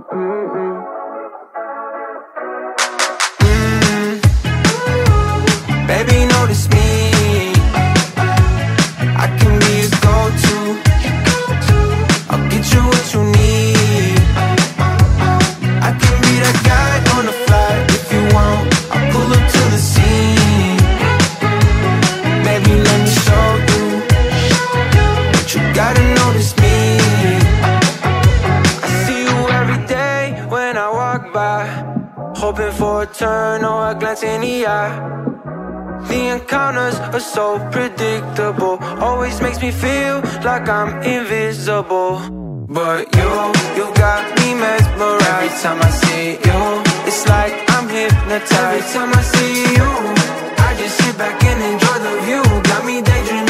Baby, notice me. I can be your go-to. I'll get you what you need. I can be that guy on the flight if you want. I'll pull up to the scene. Baby, let me show you. But you gotta notice me. I see you every day when I walk by, hoping for a turn or a glance in the eye. The encounters are so predictable, always makes me feel like I'm invisible. But you got me mesmerized. Every time I see you, it's like I'm hypnotized. Every time I see you, I just sit back and enjoy the view. Got me daydreaming